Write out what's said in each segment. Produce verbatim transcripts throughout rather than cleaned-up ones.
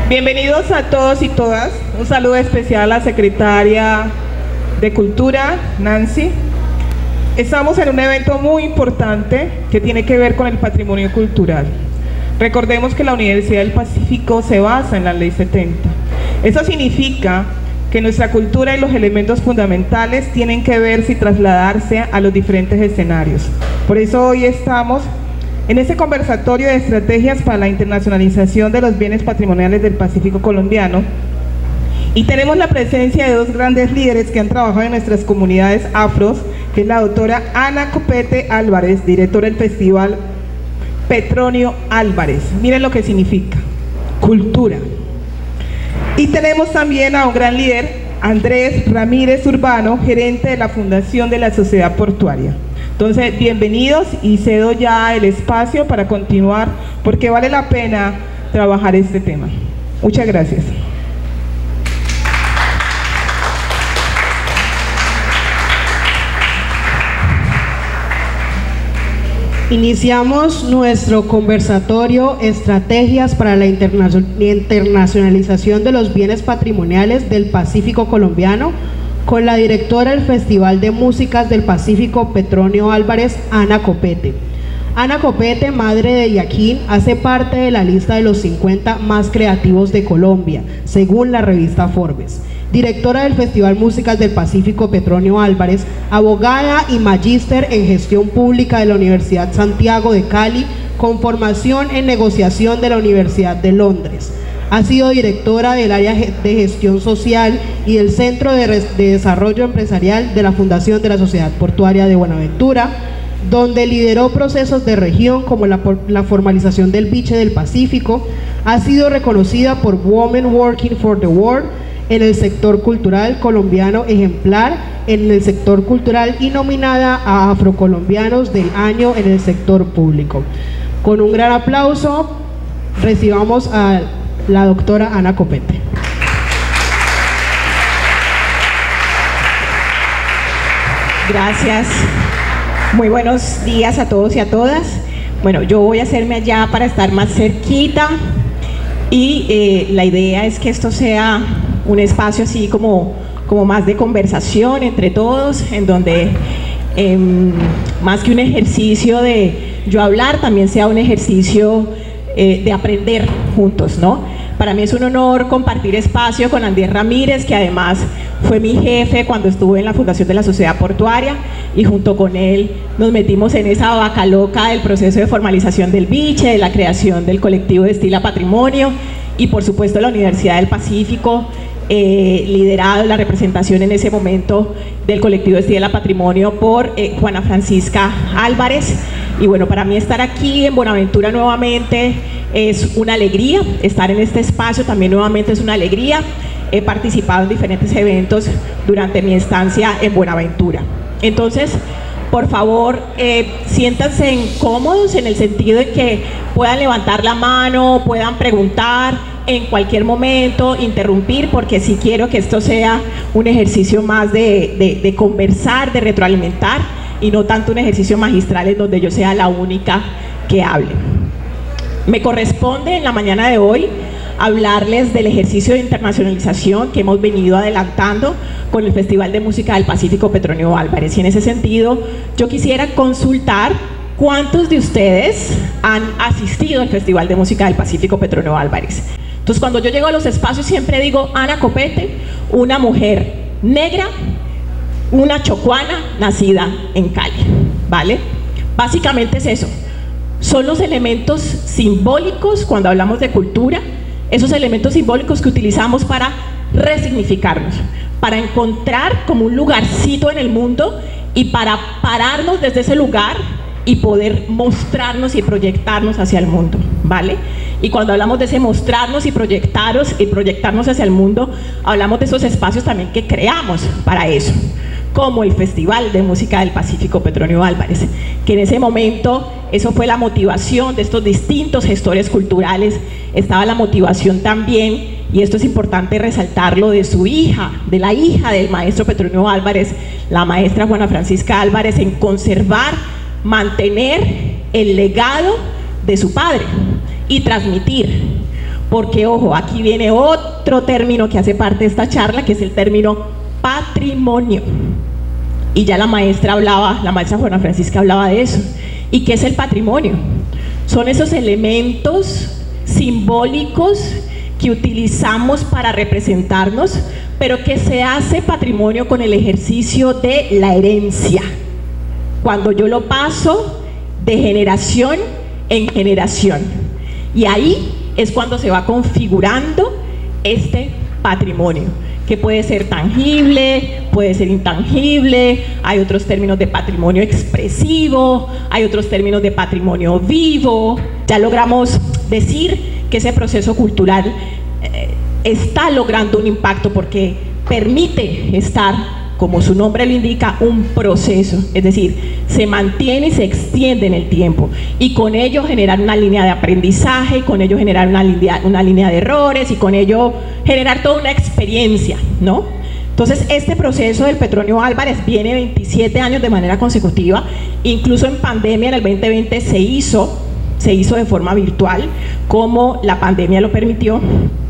Bienvenidos a todos y todas. Un saludo especial a la secretaria de Cultura, Nancy. Estamos en un evento muy importante que tiene que ver con el patrimonio cultural. Recordemos que la Universidad del Pacífico se basa en la Ley setenta. Eso significa que nuestra cultura y los elementos fundamentales tienen que verse y trasladarse a los diferentes escenarios. Por eso hoy estamos en este conversatorio de estrategias para la internacionalización de los bienes patrimoniales del Pacífico colombiano, y tenemos la presencia de dos grandes líderes que han trabajado en nuestras comunidades afros, que es la doctora Ana Copete Álvarez, directora del Festival Petronio Álvarez. Miren lo que significa: cultura. Y tenemos también a un gran líder, Andrés Ramírez Urbano, gerente de la Fundación de la Sociedad Portuaria. Entonces, bienvenidos, y cedo ya el espacio para continuar, porque vale la pena trabajar este tema. Muchas gracias. Iniciamos nuestro conversatorio Estrategias para la Internacionalización de los Bienes Patrimoniales del Pacífico Colombiano con la directora del Festival de Músicas del Pacífico Petronio Álvarez, Ana Copete. Ana Copete, madre de Yaquín, hace parte de la lista de los cincuenta más creativos de Colombia, según la revista Forbes. Directora del Festival Músicas del Pacífico Petronio Álvarez, abogada y magíster en gestión pública de la Universidad Santiago de Cali, con formación en negociación de la Universidad de Londres. Ha sido directora del área de gestión social y del Centro de, de Desarrollo Empresarial de la Fundación de la Sociedad Portuaria de Buenaventura, donde lideró procesos de región como la, la formalización del Biche del Pacífico. Ha sido reconocida por Women Working for the World en el sector cultural colombiano ejemplar en el sector cultural y nominada a Afrocolombianos del Año en el sector público. Con un gran aplauso, recibamos a la doctora Ana Copete. Gracias. Muy buenos días a todos y a todas. Bueno, yo voy a hacerme allá para estar más cerquita, y eh, la idea es que esto sea un espacio así como, como más de conversación entre todos, en donde eh, más que un ejercicio de yo hablar, también sea un ejercicio eh, de aprender juntos, ¿no? Para mí es un honor compartir espacio con Andrés Ramírez, que además fue mi jefe cuando estuve en la Fundación de la Sociedad Portuaria, y junto con él nos metimos en esa vaca loca del proceso de formalización del Biche, de la creación del colectivo de Estila Patrimonio, y por supuesto la Universidad del Pacífico, eh, liderado la representación en ese momento del colectivo de Estila Patrimonio por eh, Juana Francisca Álvarez. Y bueno, para mí estar aquí en Buenaventura nuevamente es una alegría, estar en este espacio también nuevamente es una alegría. He participado en diferentes eventos durante mi estancia en Buenaventura. Entonces, por favor, eh, siéntanse cómodos en el sentido de que puedan levantar la mano, puedan preguntar en cualquier momento, interrumpir, porque sí quiero que esto sea un ejercicio más de, de, de conversar, de retroalimentar, y no tanto un ejercicio magistral en donde yo sea la única que hable. Me corresponde en la mañana de hoy hablarles del ejercicio de internacionalización que hemos venido adelantando con el Festival de Música del Pacífico Petronio Álvarez, y en ese sentido yo quisiera consultar cuántos de ustedes han asistido al Festival de Música del Pacífico Petronio Álvarez. Entonces, cuando yo llego a los espacios siempre digo Ana Copete, una mujer negra, una chocuana nacida en Cali, ¿vale? Básicamente es eso. Son los elementos simbólicos cuando hablamos de cultura, esos elementos simbólicos que utilizamos para resignificarnos, para encontrar como un lugarcito en el mundo y para pararnos desde ese lugar y poder mostrarnos y proyectarnos hacia el mundo, ¿vale? Y cuando hablamos de ese mostrarnos y proyectarnos y proyectarnos hacia el mundo, hablamos de esos espacios también que creamos para eso, como el Festival de Música del Pacífico Petronio Álvarez, que en ese momento eso fue la motivación de estos distintos gestores culturales. Estaba la motivación también, y esto es importante resaltarlo, de su hija, de la hija del maestro Petronio Álvarez, la maestra Juana Francisca Álvarez, en conservar, mantener el legado de su padre y transmitir, porque ojo, aquí viene otro término que hace parte de esta charla, que es el término patrimonio. Y ya la maestra hablaba, la maestra Juana Francisca hablaba de eso. ¿Y qué es el patrimonio? Son esos elementos simbólicos que utilizamos para representarnos, pero que se hace patrimonio con el ejercicio de la herencia. Cuando yo lo paso de generación en generación. Y ahí es cuando se va configurando este patrimonio, que puede ser tangible, puede ser intangible, hay otros términos de patrimonio expresivo, hay otros términos de patrimonio vivo. Ya logramos decir que ese proceso cultural eh, está logrando un impacto porque permite estar, como su nombre lo indica, un proceso, es decir, se mantiene y se extiende en el tiempo, y con ello generar una línea de aprendizaje, y con ello generar una línea, una línea de errores, y con ello generar toda una experiencia, ¿no? Entonces, este proceso del Petronio Álvarez viene veintisiete años de manera consecutiva, incluso en pandemia en el veinte veinte se hizo, se hizo de forma virtual, como la pandemia lo permitió,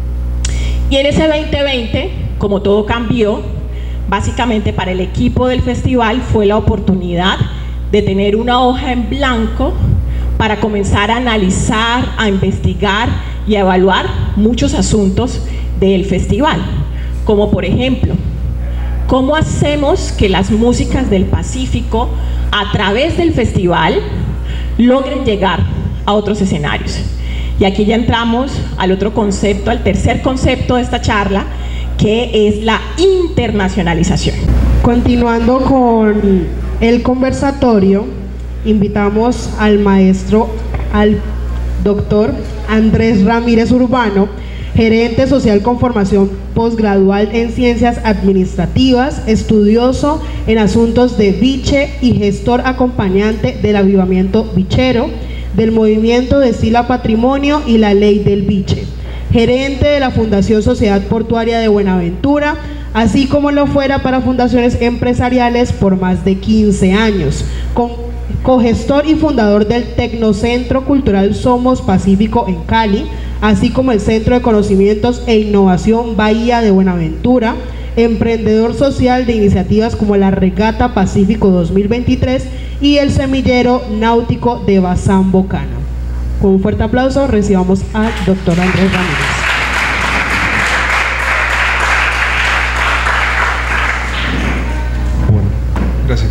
y en ese veinte veinte, como todo cambió, básicamente para el equipo del festival fue la oportunidad de tener una hoja en blanco para comenzar a analizar, a investigar y a evaluar muchos asuntos del festival, como por ejemplo, ¿cómo hacemos que las músicas del Pacífico a través del festival logren llegar a otros escenarios? Y aquí ya entramos al otro concepto, al tercer concepto de esta charla, que es la internacionalización. Continuando con el conversatorio, invitamos al maestro, al doctor Andrés Ramírez Urbano, gerente social con formación posgradual en ciencias administrativas, estudioso en asuntos de biche y gestor acompañante del avivamiento bichero, del movimiento de Estilo a Patrimonio y la ley del biche, gerente de la Fundación Sociedad Portuaria de Buenaventura, así como lo fuera para fundaciones empresariales por más de quince años, con cogestor y fundador del Tecnocentro Cultural Somos Pacífico en Cali, así como el Centro de Conocimientos e Innovación Bahía de Buenaventura, emprendedor social de iniciativas como la Regata Pacífico dos mil veintitrés y el Semillero Náutico de Bazán Bocano. Con un fuerte aplauso recibamos al doctor Andrés Ramírez. Bueno, gracias.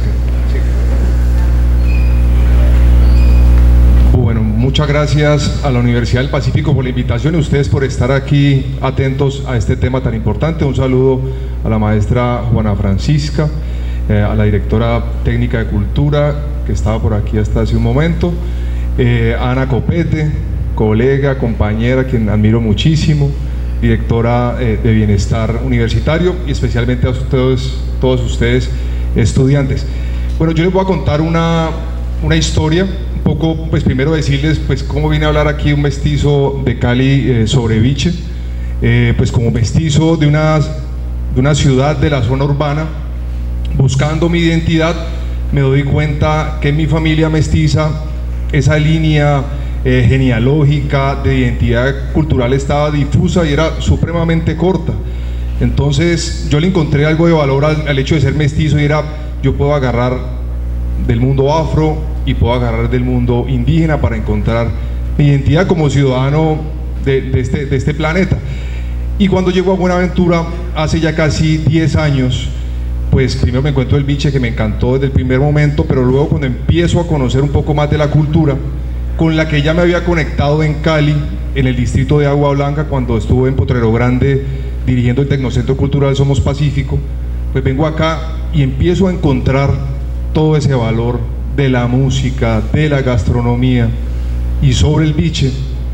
Sí. Bueno, muchas gracias a la Universidad del Pacífico por la invitación y a ustedes por estar aquí atentos a este tema tan importante. Un saludo a la maestra Juana Francisca, eh, a la directora técnica de Cultura, que estaba por aquí hasta hace un momento, Eh, Ana Copete, colega, compañera, quien admiro muchísimo, directora eh, de Bienestar Universitario, y especialmente a ustedes, todos ustedes estudiantes. Bueno, yo les voy a contar una, una historia, un poco, pues primero decirles pues cómo vine a hablar aquí un mestizo de Cali eh, sobre biche, eh, pues como mestizo de una, de una ciudad de la zona urbana, buscando mi identidad, me doy cuenta que en mi familia mestiza esa línea eh, genealógica de identidad cultural estaba difusa y era supremamente corta. Entonces yo le encontré algo de valor al, al hecho de ser mestizo, y era, yo puedo agarrar del mundo afro y puedo agarrar del mundo indígena para encontrar mi identidad como ciudadano de, de, este, de este planeta. Y cuando llego a Buenaventura, hace ya casi diez años, pues primero me encuentro el biche, que me encantó desde el primer momento, pero luego cuando empiezo a conocer un poco más de la cultura, con la que ya me había conectado en Cali, en el distrito de Agua Blanca, cuando estuve en Potrero Grande dirigiendo el Tecnocentro Cultural Somos Pacífico, pues vengo acá y empiezo a encontrar todo ese valor de la música, de la gastronomía y sobre el biche,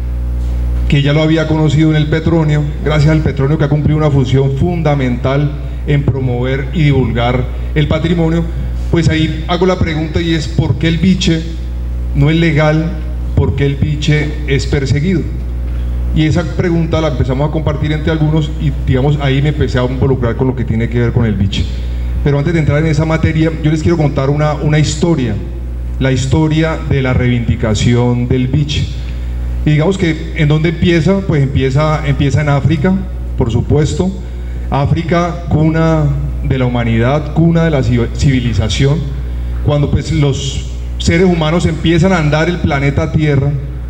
que ya lo había conocido en el Petronio, gracias al Petronio, que ha cumplido una función fundamental en promover y divulgar el patrimonio. Pues ahí hago la pregunta, y es: ¿por qué el biche no es legal? ¿Por qué el biche es perseguido? Y esa pregunta la empezamos a compartir entre algunos, y digamos ahí me empecé a involucrar con lo que tiene que ver con el biche. Pero antes de entrar en esa materia, yo les quiero contar una, una historia, la historia de la reivindicación del biche. Y digamos que en dónde empieza, pues empieza, empieza en África, por supuesto. África, cuna de la humanidad, cuna de la civilización, cuando pues los seres humanos empiezan a andar el planeta Tierra,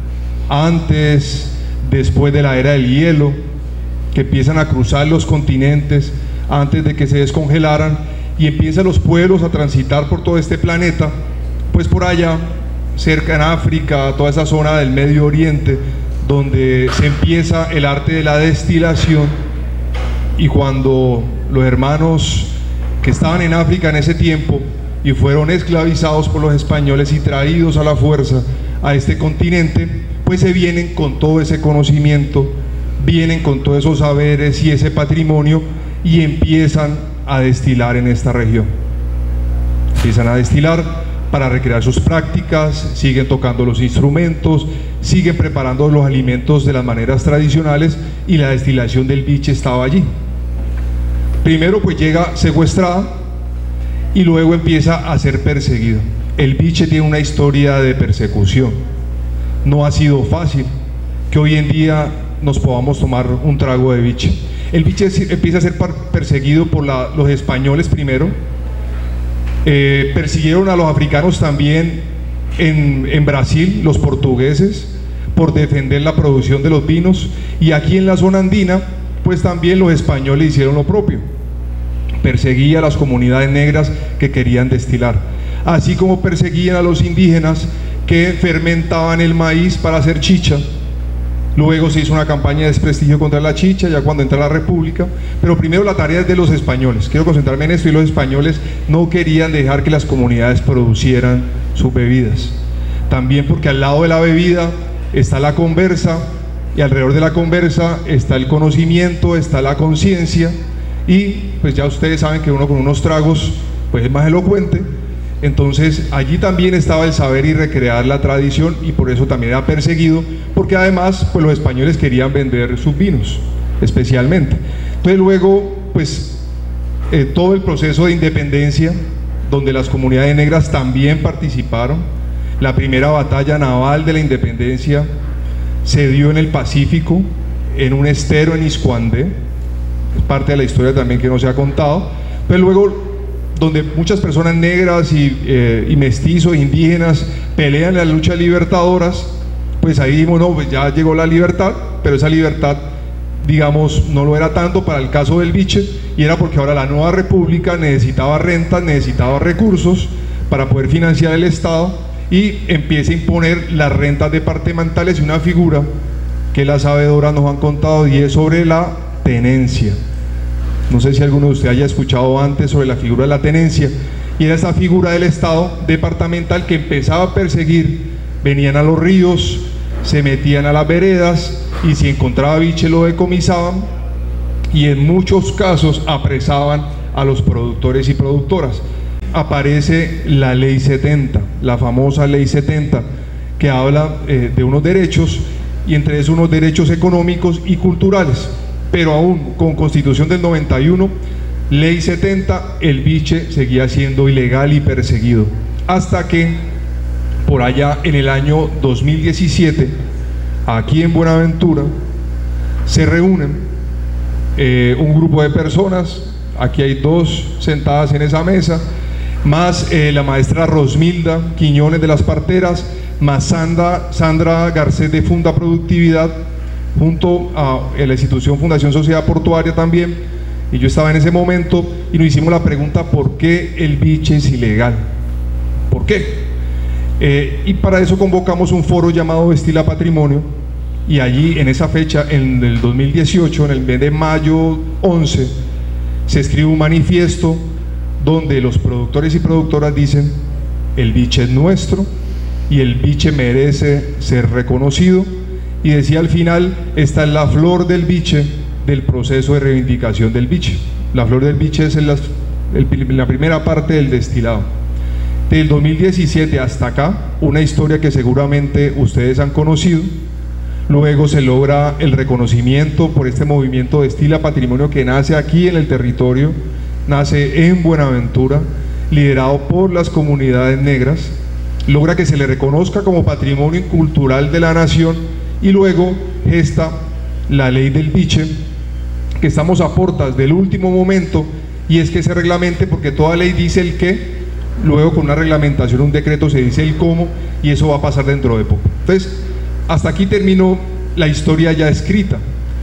antes, después de la era del hielo, que empiezan a cruzar los continentes, antes de que se descongelaran, y empiezan los pueblos a transitar por todo este planeta, pues por allá, cerca en África, toda esa zona del Medio Oriente, donde se empieza el arte de la destilación. Y cuando los hermanos que estaban en África en ese tiempo y fueron esclavizados por los españoles y traídos a la fuerza a este continente, pues se vienen con todo ese conocimiento, vienen con todos esos saberes y ese patrimonio y empiezan a destilar en esta región. Empiezan a destilar para recrear sus prácticas, siguen tocando los instrumentos, siguen preparando los alimentos de las maneras tradicionales, y la destilación del biche estaba allí. Primero pues llega secuestrada y luego empieza a ser perseguido. El biche tiene una historia de persecución. No ha sido fácil que hoy en día nos podamos tomar un trago de biche. El biche empieza a ser perseguido por la, los españoles primero. Eh, persiguieron a los africanos también en, en Brasil, los portugueses, por defender la producción de los vinos, y aquí en la zona andina pues también los españoles hicieron lo propio, perseguían a las comunidades negras que querían destilar, así como perseguían a los indígenas que fermentaban el maíz para hacer chicha. Luego se hizo una campaña de desprestigio contra la chicha, ya cuando entra la República, pero primero la tarea es de los españoles. Quiero concentrarme en esto, y los españoles no querían dejar que las comunidades producieran sus bebidas. También porque al lado de la bebida está la conversa, y alrededor de la conversa está el conocimiento, está la conciencia, y pues ya ustedes saben que uno con unos tragos pues es más elocuente. Entonces allí también estaba el saber y recrear la tradición, y por eso también era perseguido, porque además pues los españoles querían vender sus vinos especialmente. Entonces luego pues eh, todo el proceso de independencia, donde las comunidades negras también participaron. La primera batalla naval de la independencia se dio en el Pacífico, en un estero en Iscuandé, es parte de la historia también que no se ha contado. Pero luego, donde muchas personas negras y, eh, y mestizos, indígenas, pelean en las luchas libertadoras, pues ahí dijimos, no, pues ya llegó la libertad, pero esa libertad, digamos, no lo era tanto para el caso del biche, y era porque ahora la nueva república necesitaba rentas, necesitaba recursos para poder financiar el Estado, y empieza a imponer las rentas departamentales, y una figura que las sabedoras nos han contado, y es sobre la tenencia. No sé si alguno de ustedes haya escuchado antes sobre la figura de la tenencia, y era esa figura del Estado departamental que empezaba a perseguir. Venían a los ríos, se metían a las veredas, y si encontraba biche lo decomisaban, y en muchos casos apresaban a los productores y productoras. Aparece la ley setenta, la famosa ley setenta, que habla eh, de unos derechos, y entre esos unos derechos económicos y culturales. Pero aún con Constitución del noventa y uno, ley setenta, el biche seguía siendo ilegal y perseguido, hasta que por allá en el año dos mil diecisiete, aquí en Buenaventura, se reúnen eh, un grupo de personas. Aquí hay dos sentadas en esa mesa, más eh, la maestra Rosmilda Quiñones de las Parteras, más Sandra, Sandra Garcés de Funda Productividad, junto a la institución Fundación Sociedad Portuaria también, y yo estaba en ese momento, y nos hicimos la pregunta: ¿por qué el biche es ilegal? ¿Por qué? Eh, y para eso convocamos un foro llamado Destila Patrimonio, y allí en esa fecha, en el dos mil dieciocho, en el mes de mayo once, se escribe un manifiesto donde los productores y productoras dicen: el biche es nuestro y el biche merece ser reconocido. Y decía al final: esta es la flor del biche del proceso de reivindicación del biche. La flor del biche es en la, el, la primera parte del destilado. Del dos mil diecisiete hasta acá, una historia que seguramente ustedes han conocido. Luego se logra el reconocimiento por este movimiento Destila Patrimonio, que nace aquí en el territorio, nace en Buenaventura, liderado por las comunidades negras. Logra que se le reconozca como patrimonio cultural de la nación, y luego gesta la ley del biche, que estamos a portas del último momento, y es que se reglamente, porque toda ley dice el qué, luego con una reglamentación, un decreto se dice el cómo, y eso va a pasar dentro de poco. Entonces, hasta aquí terminó la historia ya escrita,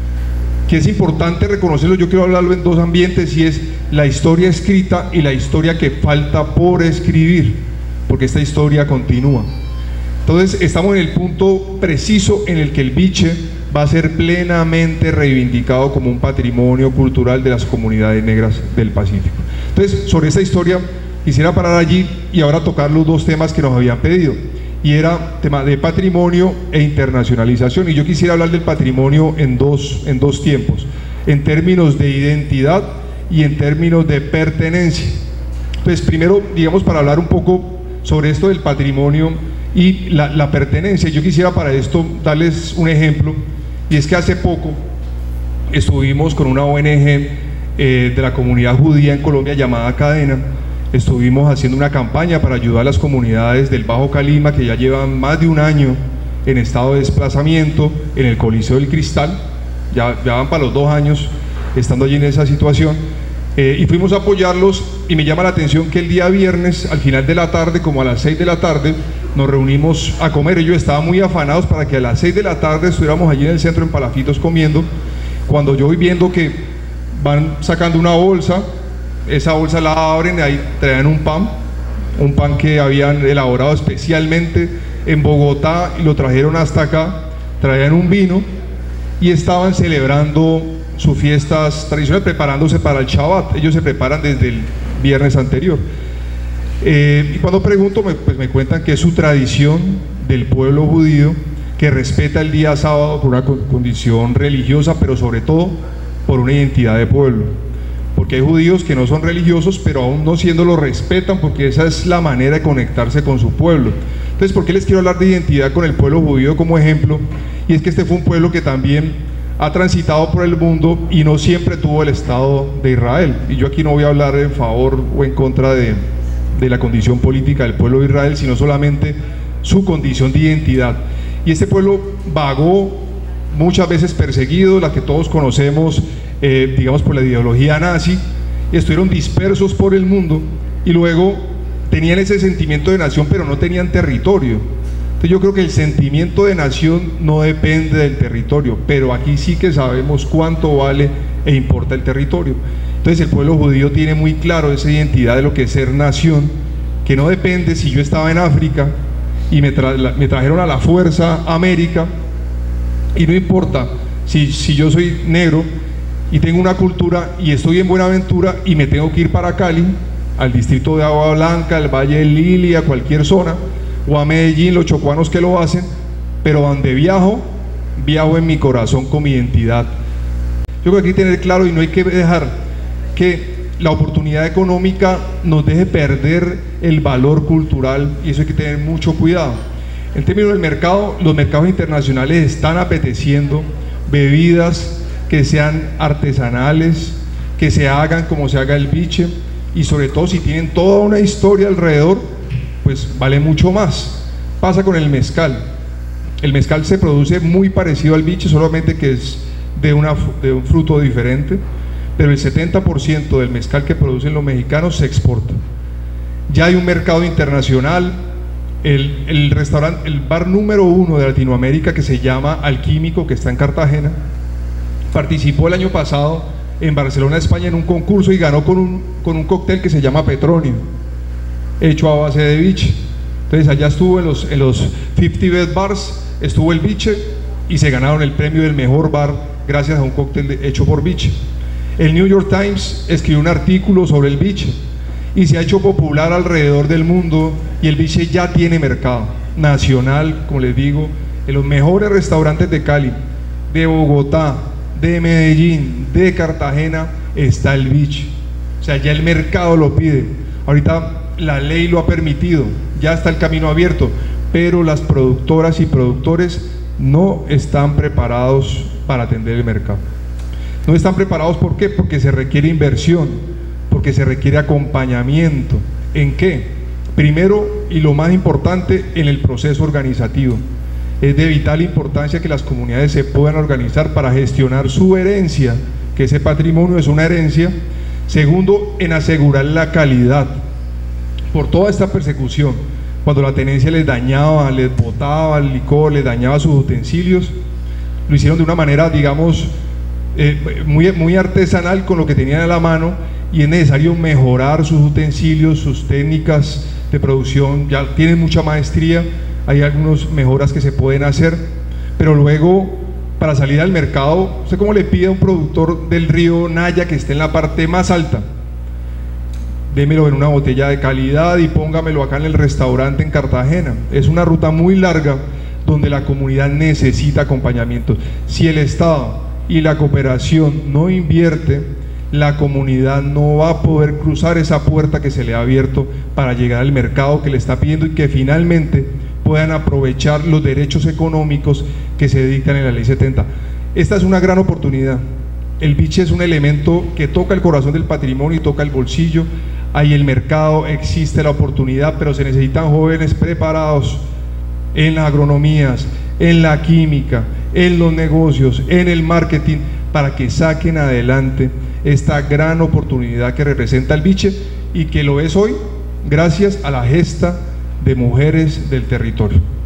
que es importante reconocerlo. Yo quiero hablarlo en dos ambientes, y es la historia escrita y la historia que falta por escribir, porque esta historia continúa. Entonces estamos en el punto preciso en el que el biche va a ser plenamente reivindicado como un patrimonio cultural de las comunidades negras del Pacífico. Entonces, sobre esta historia quisiera parar allí y ahora tocar los dos temas que nos habían pedido, y era tema de patrimonio e internacionalización. Y yo quisiera hablar del patrimonio en dos, en dos tiempos, en términos de identidad y en términos de pertenencia. Pues primero, digamos, para hablar un poco sobre esto del patrimonio y la, la pertenencia, yo quisiera para esto darles un ejemplo, y es que hace poco estuvimos con una O N G eh, de la comunidad judía en Colombia llamada Cadena. Estuvimos haciendo una campaña para ayudar a las comunidades del Bajo Calima, que ya llevan más de un año en estado de desplazamiento en el Coliseo del Cristal, ya, ya van para los dos años estando allí en esa situación, eh, y fuimos a apoyarlos. Y me llama la atención que el día viernes, al final de la tarde, como a las seis de la tarde, nos reunimos a comer. Ellos estaban muy afanados para que a las seis de la tarde estuviéramos allí en el centro en Palafitos comiendo, cuando yo voy viendo que van sacando una bolsa. Esa bolsa la abren y ahí traen un pan, un pan que habían elaborado especialmente en Bogotá y lo trajeron hasta acá. Traían un vino y estaban celebrando sus fiestas tradicionales, preparándose para el Shabbat. Ellos se preparan desde el viernes anterior. Eh, y cuando pregunto, me, pues me cuentan que es su tradición del pueblo judío, que respeta el día sábado por una condición religiosa, pero sobre todo por una identidad de pueblo. Porque hay judíos que no son religiosos, pero aún no siendo lo respetan, porque esa es la manera de conectarse con su pueblo. Entonces, ¿por qué les quiero hablar de identidad con el pueblo judío como ejemplo? Y es que este fue un pueblo que también ha transitado por el mundo y no siempre tuvo el Estado de Israel. Y yo aquí no voy a hablar en favor o en contra de, de la condición política del pueblo de Israel, sino solamente su condición de identidad. Y este pueblo vagó muchas veces perseguido, la que todos conocemos, eh, digamos por la ideología nazi, y estuvieron dispersos por el mundo, y luego tenían ese sentimiento de nación, pero no tenían territorio. Entonces yo creo que el sentimiento de nación no depende del territorio, pero aquí sí que sabemos cuánto vale e importa el territorio. Entonces el pueblo judío tiene muy claro esa identidad de lo que es ser nación, que no depende si yo estaba en África y me, tra me trajeron a la fuerza a América, y no importa si, si yo soy negro y tengo una cultura y estoy en Buenaventura y me tengo que ir para Cali, al distrito de Agua Blanca, al Valle del Lili, a cualquier zona, o a Medellín, los chocuanos que lo hacen, pero donde viajo, viajo en mi corazón con mi identidad. Yo creo que hay que tener claro, y no hay que dejar que la oportunidad económica nos deje perder el valor cultural, y eso hay que tener mucho cuidado. En términos del mercado, los mercados internacionales están apeteciendo bebidas que sean artesanales, que se hagan como se haga el biche, y sobre todo si tienen toda una historia alrededor, pues vale mucho más. Pasa con el mezcal. El mezcal se produce muy parecido al biche, solamente que es de, una, de un fruto diferente, pero el setenta por ciento del mezcal que producen los mexicanos se exporta. Ya hay un mercado internacional. El, el restaurante, el bar número uno de Latinoamérica, que se llama Alquímico, que está en Cartagena, participó el año pasado en Barcelona, España, en un concurso y ganó con un, con un cóctel que se llama Petronio, hecho a base de biche. Entonces allá estuvo en los, en los cincuenta Best Bars, estuvo el biche y se ganaron el premio del mejor bar gracias a un cóctel de, hecho por biche. El New York Times escribió un artículo sobre el biche y se ha hecho popular alrededor del mundo, y el biche ya tiene mercado nacional, como les digo, en los mejores restaurantes de Cali, de Bogotá, de Medellín, de Cartagena, está el biche. O sea, ya el mercado lo pide. Ahorita la ley lo ha permitido, ya está el camino abierto, pero las productoras y productores no están preparados para atender el mercado. No están preparados, ¿por qué? Porque se requiere inversión, porque se requiere acompañamiento. ¿En qué? Primero, y lo más importante, en el proceso organizativo. Es de vital importancia que las comunidades se puedan organizar para gestionar su herencia, que ese patrimonio es una herencia. Segundo, en asegurar la calidad. Por toda esta persecución, cuando la tenencia les dañaba, les botaba el licor, les dañaba sus utensilios, lo hicieron de una manera, digamos, eh, muy, muy artesanal con lo que tenían a la mano, y es necesario mejorar sus utensilios, sus técnicas de producción. Ya tienen mucha maestría, hay algunas mejoras que se pueden hacer, pero luego para salir al mercado, ¿usted cómo le pide a un productor del río Naya que esté en la parte más alta? Démelo en una botella de calidad y póngamelo acá en el restaurante en Cartagena. Es una ruta muy larga donde la comunidad necesita acompañamiento. Si el Estado y la cooperación no invierte, la comunidad no va a poder cruzar esa puerta que se le ha abierto para llegar al mercado que le está pidiendo y que finalmente puedan aprovechar los derechos económicos que se dictan en la ley setenta. Esta es una gran oportunidad. El biche es un elemento que toca el corazón del patrimonio y toca el bolsillo. Hay el mercado, existe la oportunidad, pero se necesitan jóvenes preparados en las agronomías, en la química, en los negocios, en el marketing, para que saquen adelante esta gran oportunidad que representa el biche y que lo es hoy gracias a la gesta de mujeres del territorio.